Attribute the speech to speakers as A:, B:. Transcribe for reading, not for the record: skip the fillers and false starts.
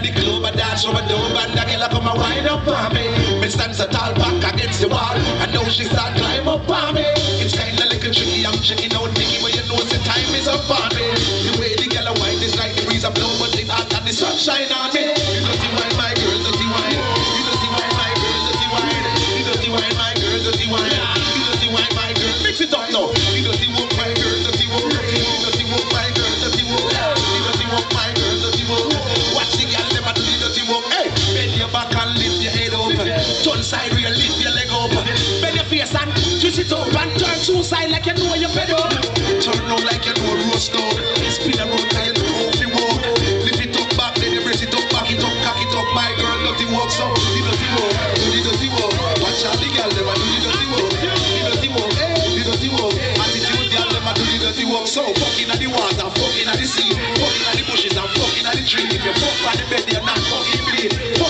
A: the club, I dance from a dove, and the girl come and wind up on me. Me stands a tall back against the wall, and now she start climb up on me. It's kinda like a tricky, I'm checking out Nicky, but you know the time is up on me. The way the girl wind is like the breeze of blow, but it hot and the sunshine on me. You dirty wine, my girl, dirty wine. You dirty wine, my girl, dirty wine. You dirty wine, my girl, dirty wine. You dirty wine, my girl. Mix it up now. You dirty walk, my girl, dirty walk. You dirty walk, my girl, dirty walk. You dirty walk, my girl, dirty walk. Watch the girl never do the dirty walk. Hey, bend your back and lift your head up. Turn side real, lift your leg up. Bend your face and twist it up and turn two side like you know you're fed up. Turn around like you know roast dog. Spin around like you know how to walk. Lift it up back, then you brace it up, back it up, cock it up. My girl, dirty walk, so the dirty walk, do the dirty walk. Watch out the girl never do the dirty walk. The dirty walk, the dirty walk. Attitude girl never do the dirty walk. So fucking at the water, fucking at the sea, fucking at the bushes and fucking at the tree. If you fuck on the bed, you're not fucking bleed.